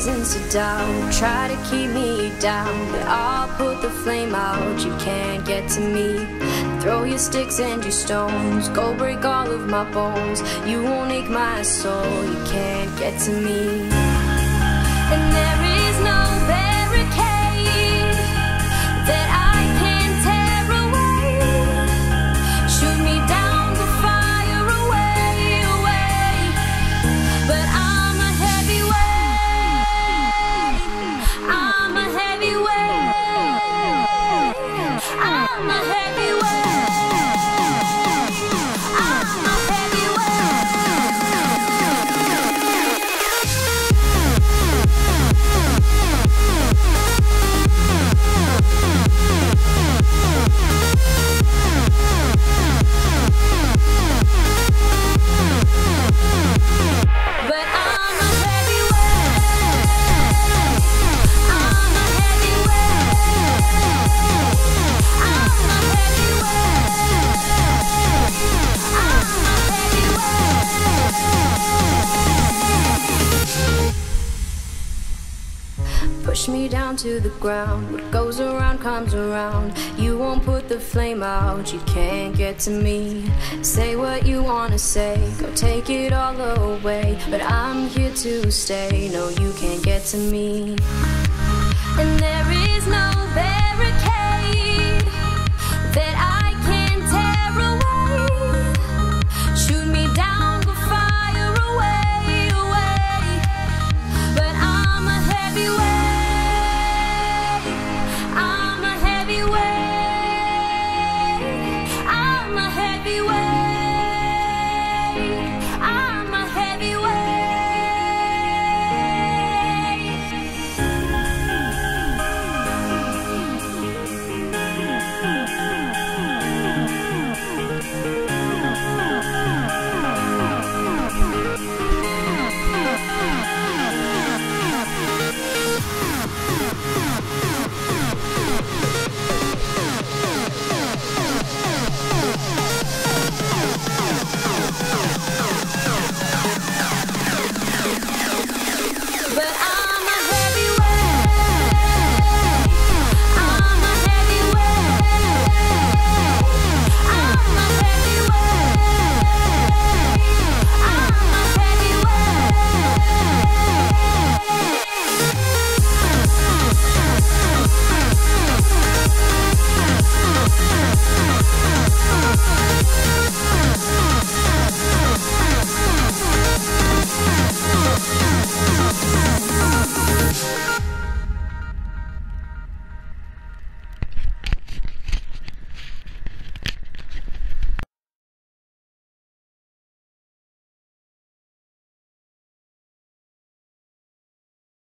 reasons to doubt, try to keep me down, but I'll put the flame out. You can't get to me. Throw your sticks and your stones, go break all of my bones. You won't ache my soul. You can't get to me. And there is no barricade that I can tear away. Shoot me down, but fire away, away. But I'm a heavyweight. I'm a heavyweight. I'm a heavyweight. Push me down to the ground. What goes around comes around. You won't put the flame out. You can't get to me. Say what you wanna say, go take it all away, but I'm here to stay. No, you can't get to me. And there is no barricade